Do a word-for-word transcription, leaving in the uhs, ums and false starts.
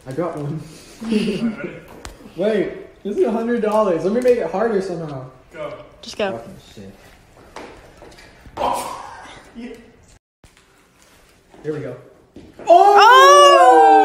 I got one. Wait, this is a hundred dollars. Let me make it harder somehow. Go. Just go. Fucking shit. Oh. Yeah. Here we go. Oh!